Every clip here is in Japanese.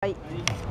はい。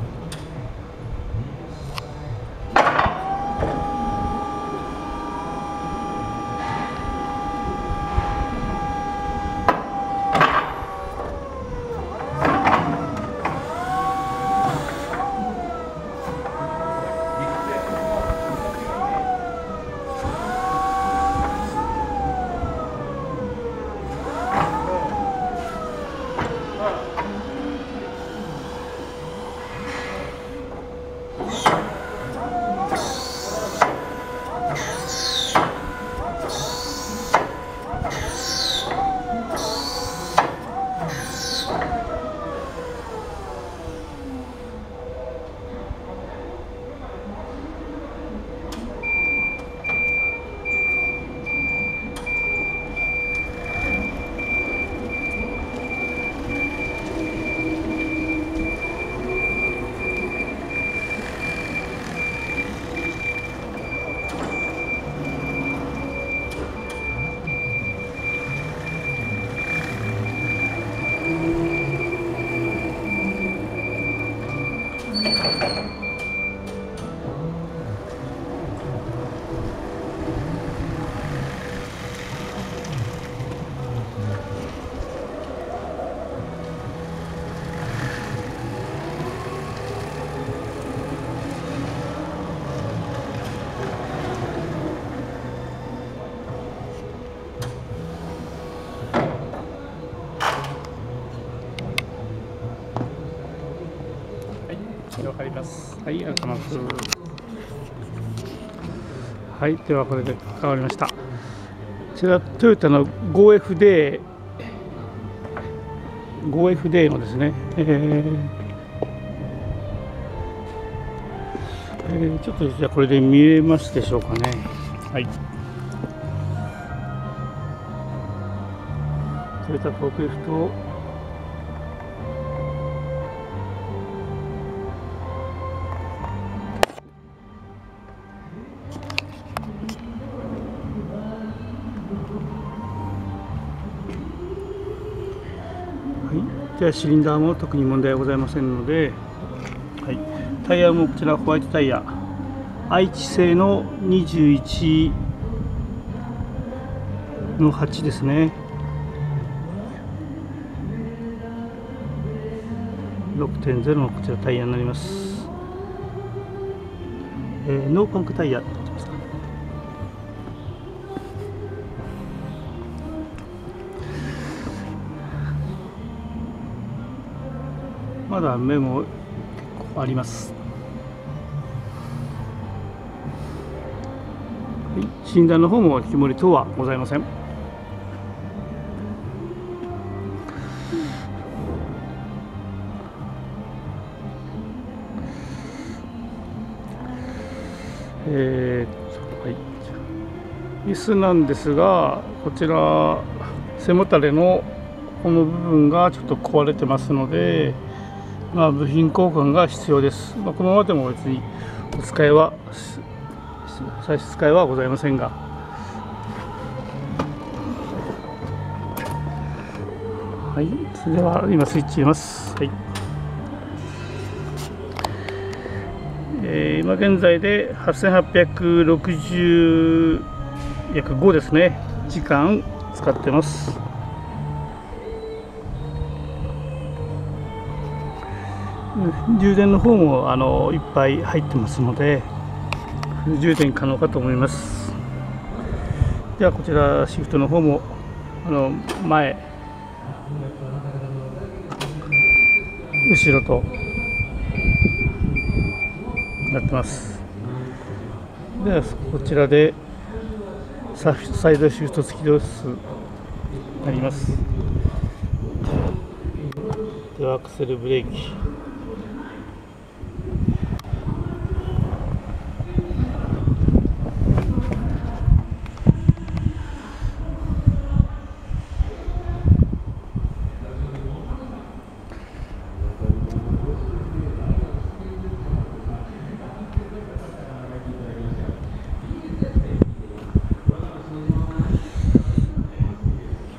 わかります。はい、開けます。はい、ではこれで変わりました。こちらトヨタの 5FD のですね、ちょっとじゃあこれで見えますでしょうかね。はい。トヨタフォークリフトをではシリンダーも特に問題はございませんので、はい、タイヤもこちらホワイトタイヤ、愛知製の21の8ですね。6.0 のこちらタイヤになります。ノーパンクタイヤ。まだ目も結構あります。はい、診断の方も木漏れ等はございません。はい、椅子なんですが、こちら背もたれのこの部分がちょっと壊れてますので、部品交換が必要です。このままでも別に差し支えはございませんが、はい、それでは今スイッチ入れます。はい、今現在で8860約5ですね、時間使ってます。充電の方もいっぱい入ってますのでフル充電可能かと思います。ではこちらシフトの方も前後ろとなってます。ではこちらでサイドシフト付きドスになります。ではアクセルブレーキ、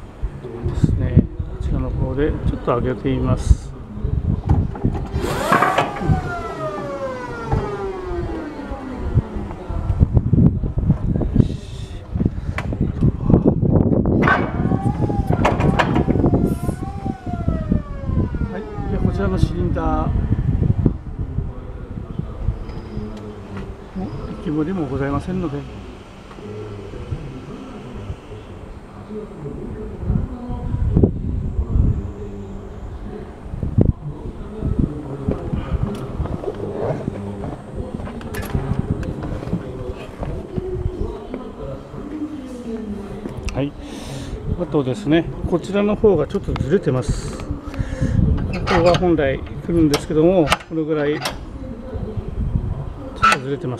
でちょっと上げてみます。 た液漏れもございませんので、はい、あとですね、こちらの方がちょっとずれてます。ここが本来来るんですけども、このぐらいちょっとずれてます。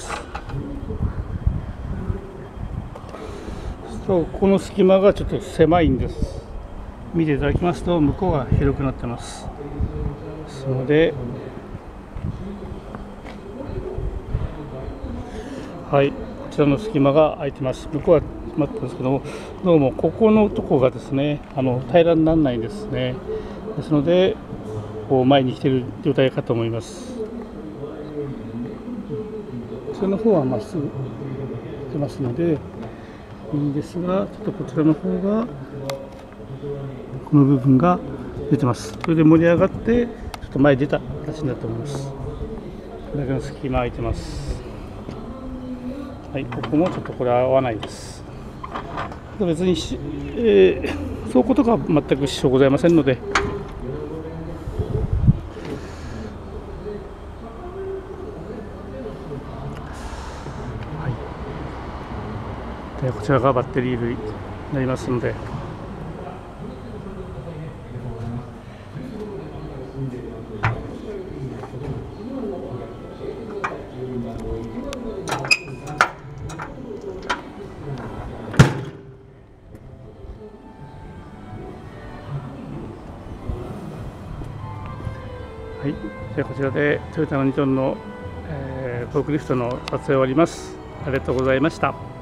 そう、この隙間がちょっと狭いんです。見ていただきますと、向こうが広くなってます。ですので、はい、こちらの隙間が空いてます。向こうは決まってるんですけども、どうもここのとこがですね、平らにならないんですね。ですので、こう前に来ている状態かと思います。こちらの方はまっすぐ出ますのでいいんですが、ちょっとこちらの方がこの部分が出てます。それで盛り上がってちょっと前に出た形になっております。これだけの隙間空いてます。はい、ここもちょっとこれは合わないです。別に走行とかは全く支障ございませんので、はい、こちらがバッテリー類になりますので、はい、じゃあこちらでトヨタの2トンのフォークリフトの撮影を終わります。ありがとうございました。